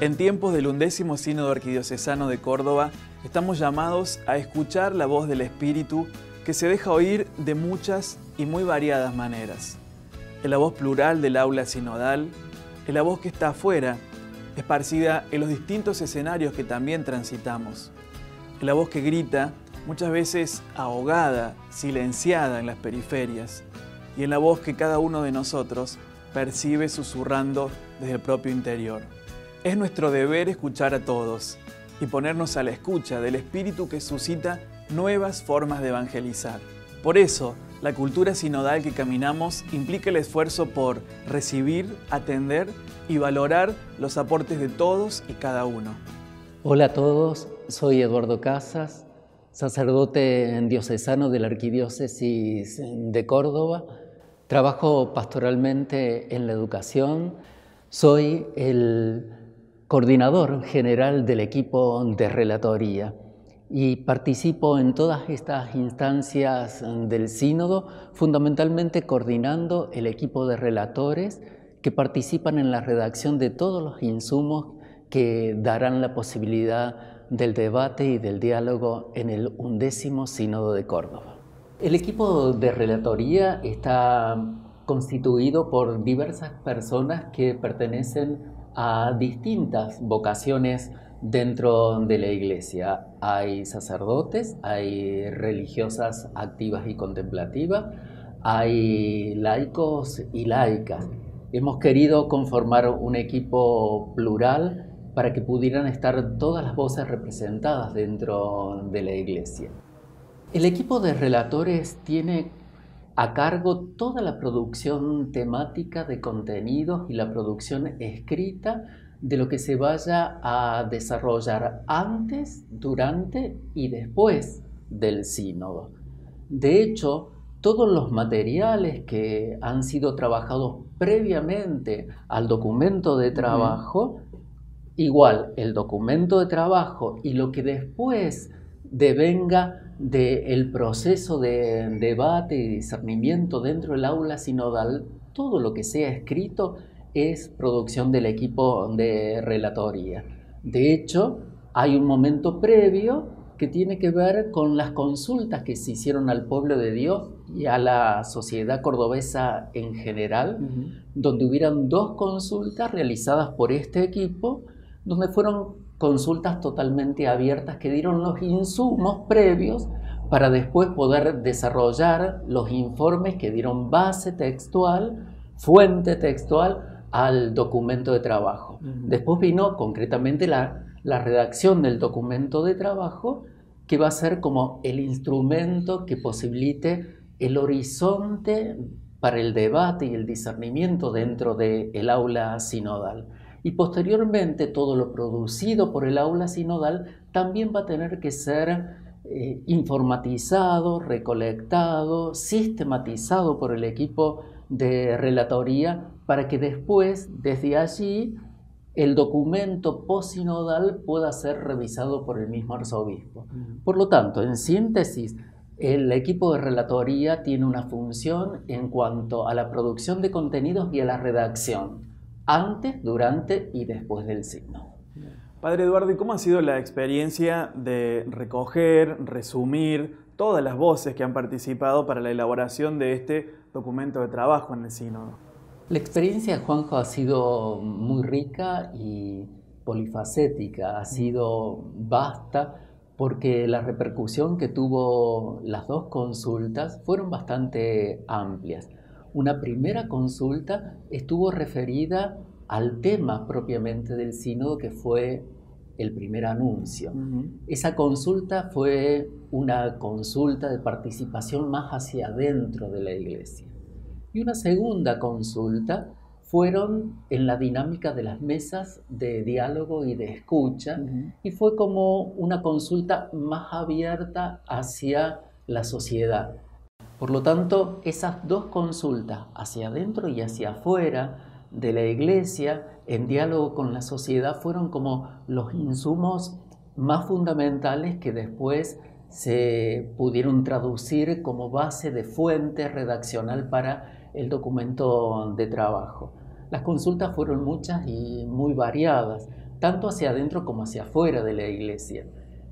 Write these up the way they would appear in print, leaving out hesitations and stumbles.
En tiempos del 11º Sínodo Arquidiocesano de Córdoba, estamos llamados a escuchar la voz del Espíritu que se deja oír de muchas y muy variadas maneras. Es la voz plural del aula sinodal, es la voz que está afuera, esparcida en los distintos escenarios que también transitamos. Es la voz que grita, muchas veces ahogada, silenciada en las periferias, y es la voz que cada uno de nosotros percibe susurrando desde el propio interior. Es nuestro deber escuchar a todos y ponernos a la escucha del Espíritu que suscita nuevas formas de evangelizar. Por eso, la cultura sinodal que caminamos implica el esfuerzo por recibir, atender y valorar los aportes de todos y cada uno. Hola a todos, soy Eduardo Casas, sacerdote diocesano de la Arquidiócesis de Córdoba. Trabajo pastoralmente en la educación, soy el coordinador general del equipo de relatoría y participo en todas estas instancias del sínodo, fundamentalmente coordinando el equipo de relatores que participan en la redacción de todos los insumos que darán la posibilidad del debate y del diálogo en el 11º Sínodo de Córdoba. El equipo de relatoría está constituido por diversas personas que pertenecen a distintas vocaciones dentro de la Iglesia. Hay sacerdotes, hay religiosas activas y contemplativas, hay laicos y laicas. Hemos querido conformar un equipo plural para que pudieran estar todas las voces representadas dentro de la Iglesia. El equipo de relatores tiene a cargo toda la producción temática de contenidos y la producción escrita de lo que se vaya a desarrollar antes, durante y después del sínodo. De hecho, todos los materiales que han sido trabajados previamente al documento de trabajo, igual el documento de trabajo y lo que después devenga del proceso de debate y discernimiento dentro del aula sinodal, todo lo que sea escrito es producción del equipo de relatoría. De hecho, hay un momento previo que tiene que ver con las consultas que se hicieron al pueblo de Dios y a la sociedad cordobesa en general, donde hubieran 2 consultas realizadas por este equipo, donde fueron consultas totalmente abiertas que dieron los insumos previos para después poder desarrollar los informes que dieron base textual, fuente textual al documento de trabajo. Después vino concretamente la redacción del documento de trabajo, que va a ser como el instrumento que posibilite el horizonte para el debate y el discernimiento dentro del aula sinodal. Y posteriormente todo lo producido por el aula sinodal también va a tener que ser informatizado, recolectado, sistematizado por el equipo de relatoría para que después, desde allí, el documento posinodal pueda ser revisado por el mismo arzobispo. Por lo tanto, en síntesis, el equipo de relatoría tiene una función en cuanto a la producción de contenidos y a la redacción, antes, durante y después del sínodo. Padre Eduardo, ¿y cómo ha sido la experiencia de recoger, resumir todas las voces que han participado para la elaboración de este documento de trabajo en el sínodo? La experiencia, Juanjo, ha sido muy rica y polifacética, ha sido vasta, porque la repercusión que tuvo las 2 consultas fueron bastante amplias. Una primera consulta estuvo referida al tema propiamente del sínodo, que fue el primer anuncio. Esa consulta fue una consulta de participación más hacia adentro de la Iglesia. Y una segunda consulta fueron en la dinámica de las mesas de diálogo y de escucha, y fue como una consulta más abierta hacia la sociedad. Por lo tanto, esas 2 consultas, hacia adentro y hacia afuera de la Iglesia, en diálogo con la sociedad, fueron como los insumos más fundamentales que después se pudieron traducir como base de fuente redaccional para el documento de trabajo. Las consultas fueron muchas y muy variadas. tanto hacia adentro como hacia afuera de la iglesia.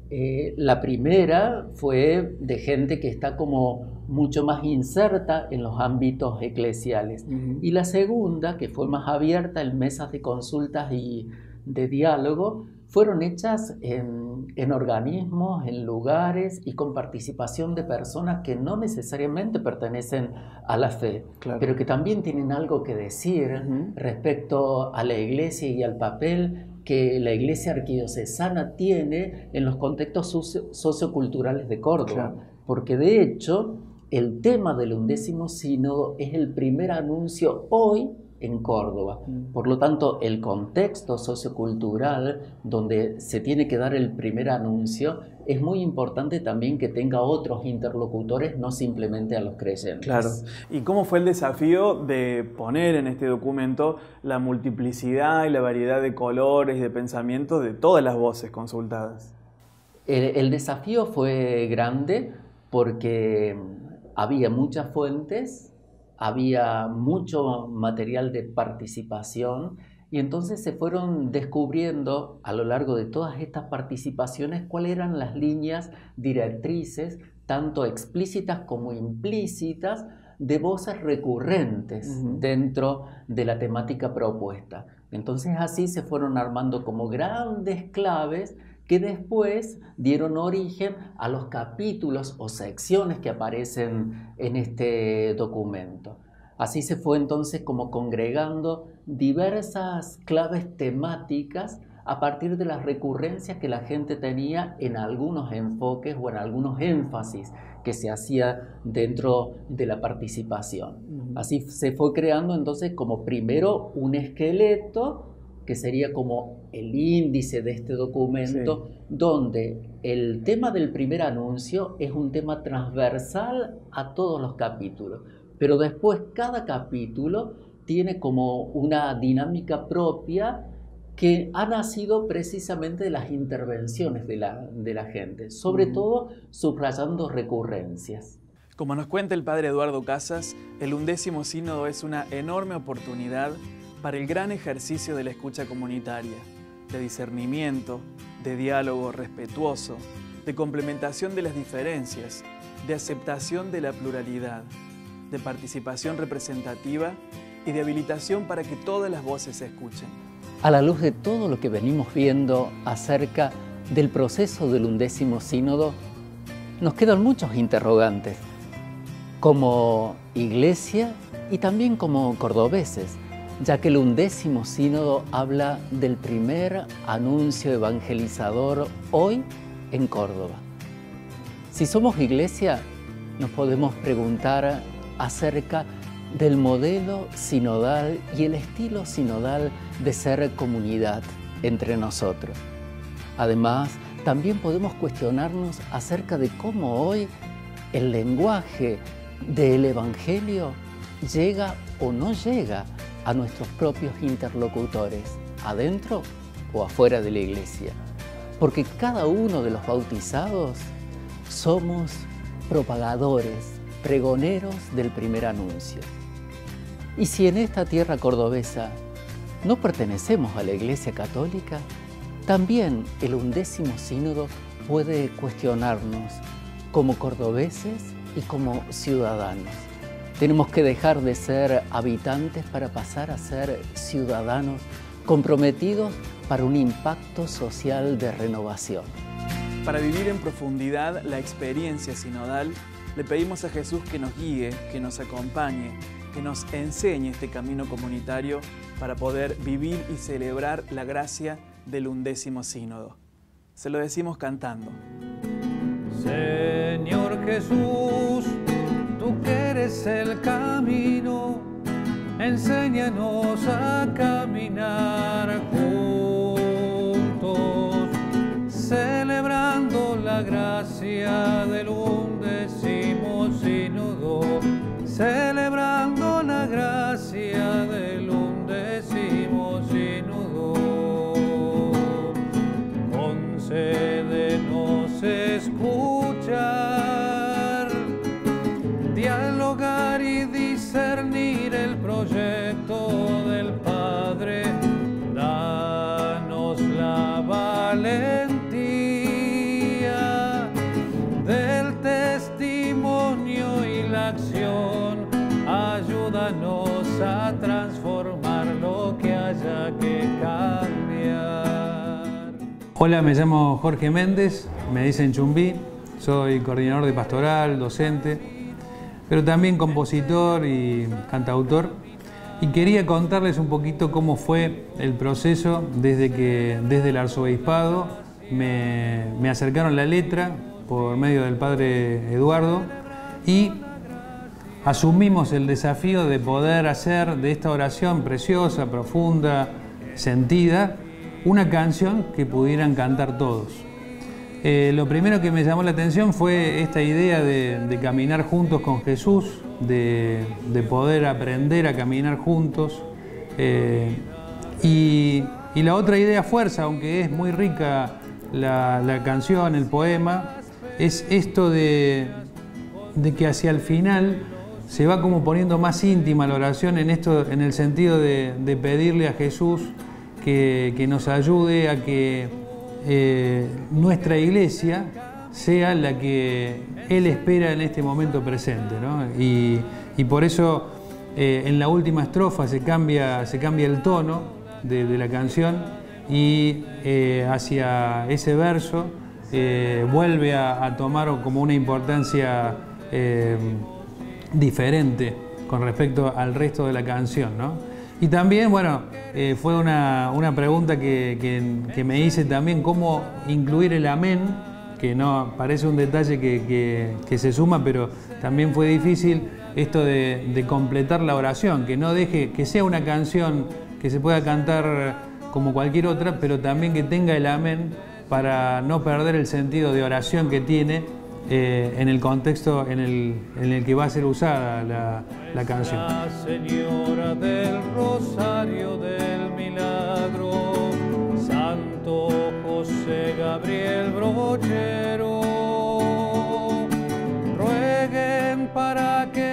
La primera fue de gente que está como mucho más inserta en los ámbitos eclesiales. Y la segunda, que fue más abierta en mesas de consultas y de diálogo, fueron hechas en organismos, en lugares y con participación de personas que no necesariamente pertenecen a la fe, claro, pero que también tienen algo que decir respecto a la iglesia y al papel que la iglesia arquidiocesana tiene en los contextos socioculturales de Córdoba. claro. Porque de hecho, el tema del 11º Sínodo es el primer anuncio hoy en Córdoba. Por lo tanto, el contexto sociocultural donde se tiene que dar el primer anuncio es muy importante también que tenga otros interlocutores, no simplemente a los creyentes. Claro. ¿Y cómo fue el desafío de poner en este documento la multiplicidad y la variedad de colores y de pensamientos de todas las voces consultadas? El desafío fue grande porque había muchas fuentes, había mucho material de participación y entonces se fueron descubriendo a lo largo de todas estas participaciones cuáles eran las líneas directrices, tanto explícitas como implícitas, de voces recurrentes dentro de la temática propuesta. Entonces así se fueron armando como grandes claves que después dieron origen a los capítulos o secciones que aparecen en este documento. Así se fue entonces como congregando diversas claves temáticas a partir de las recurrencias que la gente tenía en algunos enfoques o en algunos énfasis que se hacía dentro de la participación. Así se fue creando entonces como primero un esqueleto que sería como el índice de este documento, donde el tema del primer anuncio es un tema transversal a todos los capítulos, pero después cada capítulo tiene como una dinámica propia que ha nacido precisamente de las intervenciones de la gente, sobre todo subrayando recurrencias. Como nos cuenta el padre Eduardo Casas, el 11º Sínodo es una enorme oportunidad para el gran ejercicio de la escucha comunitaria, de discernimiento, de diálogo respetuoso, de complementación de las diferencias, de aceptación de la pluralidad, de participación representativa y de habilitación para que todas las voces se escuchen. A la luz de todo lo que venimos viendo acerca del proceso del 11º Sínodo, nos quedan muchos interrogantes, como iglesia y también como cordobeses, ya que el 11º Sínodo habla del primer anuncio evangelizador hoy en Córdoba. Si somos iglesia, nos podemos preguntar acerca del modelo sinodal y el estilo sinodal de ser comunidad entre nosotros. Además, también podemos cuestionarnos acerca de cómo hoy el lenguaje del Evangelio llega o no llega a nuestros propios interlocutores, adentro o afuera de la iglesia. Porque cada uno de los bautizados somos propagadores, pregoneros del primer anuncio. Y si en esta tierra cordobesa no pertenecemos a la Iglesia Católica, también el 11º Sínodo puede cuestionarnos como cordobeses y como ciudadanos. Tenemos que dejar de ser habitantes para pasar a ser ciudadanos comprometidos para un impacto social de renovación. Para vivir en profundidad la experiencia sinodal, le pedimos a Jesús que nos guíe, que nos acompañe, que nos enseñe este camino comunitario para poder vivir y celebrar la gracia del 11º Sínodo. Se lo decimos cantando. Señor Jesús, tú que eres el camino, enséñanos a caminar juntos, celebrando la gracia del 11º Sínodo, celebrando la gracia del 11º Sínodo. Concédenos escuchar, dialogar y discernir el proyecto del Padre. Danos la acción, ayúdanos a transformar lo que haya que cambiar. Hola, me llamo Jorge Méndez, me dicen Chumbí, soy coordinador de pastoral, docente, pero también compositor y cantautor. Y quería contarles un poquito cómo fue el proceso desde el arzobispado me acercaron la letra por medio del padre Eduardo y asumimos el desafío de poder hacer de esta oración preciosa, profunda, sentida, una canción que pudieran cantar todos. Lo primero que me llamó la atención fue esta idea de caminar juntos con Jesús, de poder aprender a caminar juntos. Y la otra idea fuerza, aunque es muy rica la canción, el poema, es esto de que hacia el final se va como poniendo más íntima la oración en el sentido de pedirle a Jesús que nos ayude a que nuestra iglesia sea la que Él espera en este momento presente, ¿no? Y por eso en la última estrofa se cambia el tono de la canción y hacia ese verso vuelve a tomar como una importancia diferente con respecto al resto de la canción, ¿no? Y también, bueno, fue una pregunta que me hice también, cómo incluir el amén, que no parece un detalle que se suma, pero también fue difícil esto de completar la oración, que no deje, que sea una canción que se pueda cantar como cualquier otra, pero también que tenga el amén para no perder el sentido de oración que tiene en el contexto en el que va a ser usada la canción. La Señora del Rosario del Milagro, Santo José Gabriel Brochero, rueguen para que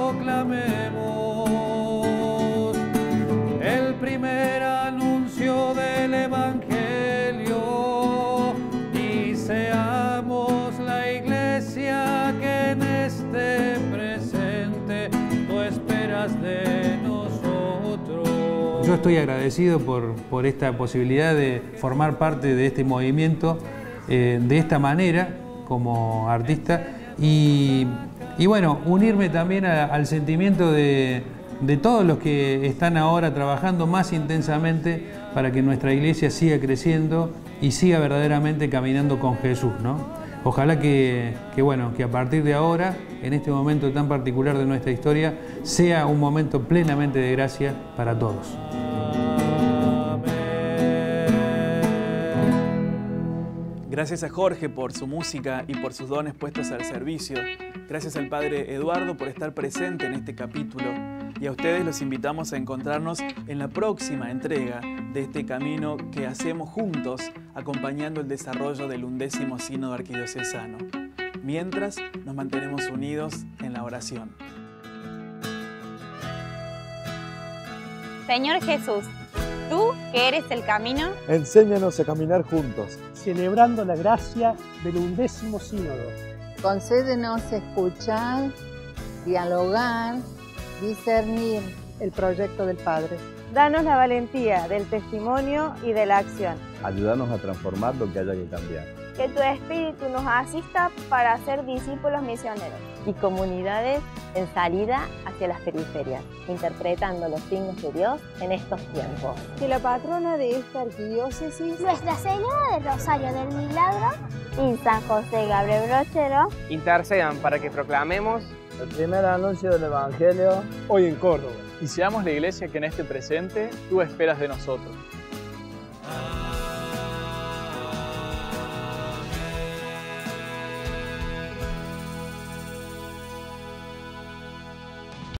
proclamemos el primer anuncio del Evangelio y seamos la iglesia que en este presente tú esperas de nosotros. Yo estoy agradecido por esta posibilidad de formar parte de este movimiento de esta manera como artista y bueno, unirme también al sentimiento de todos los que están ahora trabajando más intensamente para que nuestra iglesia siga creciendo y siga verdaderamente caminando con Jesús, ¿no? Ojalá que a partir de ahora, en este momento tan particular de nuestra historia, sea un momento plenamente de gracia para todos. Gracias a Jorge por su música y por sus dones puestos al servicio. Gracias al padre Eduardo por estar presente en este capítulo. Y a ustedes los invitamos a encontrarnos en la próxima entrega de este camino que hacemos juntos, acompañando el desarrollo del 11º Sínodo Arquidiocesano. Mientras, nos mantenemos unidos en la oración. Señor Jesús, tú que eres el camino, enséñanos a caminar juntos, celebrando la gracia del 11º Sínodo. Concédenos escuchar, dialogar, discernir el proyecto del Padre. Danos la valentía del testimonio y de la acción. Ayúdanos a transformar lo que haya que cambiar. Que tu Espíritu nos asista para ser discípulos misioneros y comunidades en salida hacia las periferias, interpretando los signos de Dios en estos tiempos. Que la patrona de esta arquidiócesis, Nuestra Señora del Rosario del Milagro y San José Gabriel Brochero intercedan para que proclamemos el primer anuncio del Evangelio hoy en Córdoba y seamos la iglesia que en este presente tú esperas de nosotros.